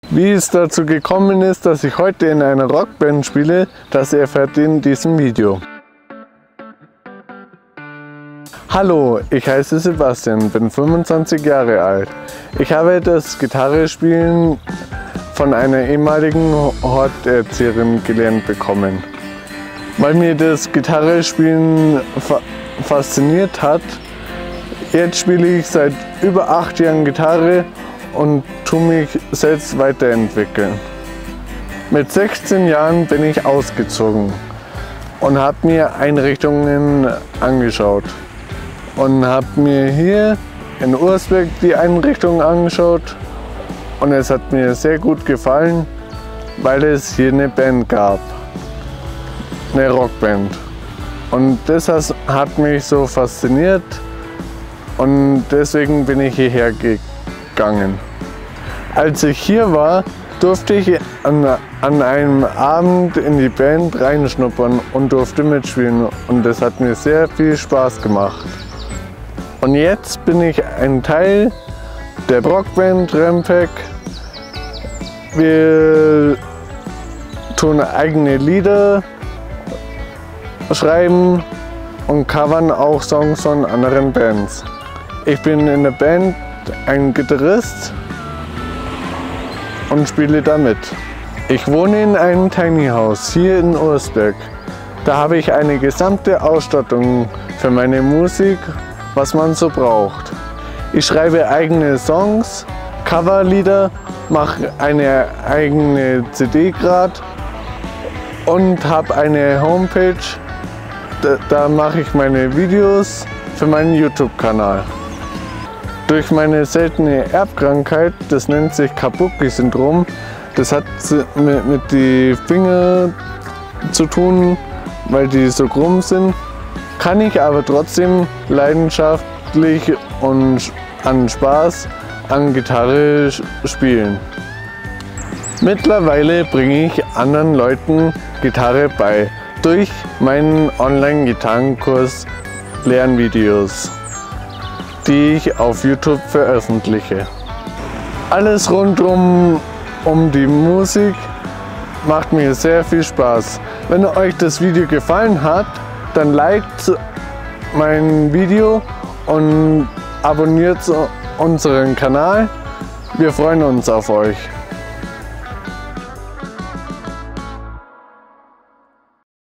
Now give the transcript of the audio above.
Wie es dazu gekommen ist, dass ich heute in einer Rockband spiele, das erfährt ihr in diesem Video. Hallo, ich heiße Sebastian, bin 25 Jahre alt. Ich habe das Gitarrespielen von einer ehemaligen Horterzieherin gelernt bekommen. Weil mir das Gitarrespielen fasziniert hat, jetzt spiele ich seit über 8 Jahren Gitarre und tue mich selbst weiterentwickeln. Mit 16 Jahren bin ich ausgezogen und habe mir Einrichtungen angeschaut. Und habe mir hier in Ursberg die Einrichtung angeschaut und es hat mir sehr gut gefallen, weil es hier eine Band gab, eine Rockband. Und das hat mich so fasziniert und deswegen bin ich hierher gegangen. Als ich hier war, durfte ich an einem Abend in die Band reinschnuppern und durfte mitspielen und das hat mir sehr viel Spaß gemacht. Und jetzt bin ich ein Teil der Rockband Rampack. Wir tun eigene Lieder schreiben und covern auch Songs von anderen Bands. Ich bin in der Band ein Gitarrist und spiele damit. Ich wohne in einem Tiny House hier in Ursberg. Da habe ich eine gesamte Ausstattung für meine Musik, was man so braucht. Ich schreibe eigene Songs, Coverlieder, mache eine eigene CD gerade und habe eine Homepage. Da mache ich meine Videos für meinen YouTube-Kanal. Durch meine seltene Erbkrankheit, das nennt sich Kabuki-Syndrom, das hat mit den Fingern zu tun, weil die so krumm sind, kann ich aber trotzdem leidenschaftlich und an Spaß an Gitarre spielen. Mittlerweile bringe ich anderen Leuten Gitarre bei durch meinen Online-Gitarrenkurs Lernvideos, die ich auf YouTube veröffentliche. Alles rundum um die Musik macht mir sehr viel Spaß. Wenn euch das Video gefallen hat, dann liked mein Video und abonniert unseren Kanal. Wir freuen uns auf euch.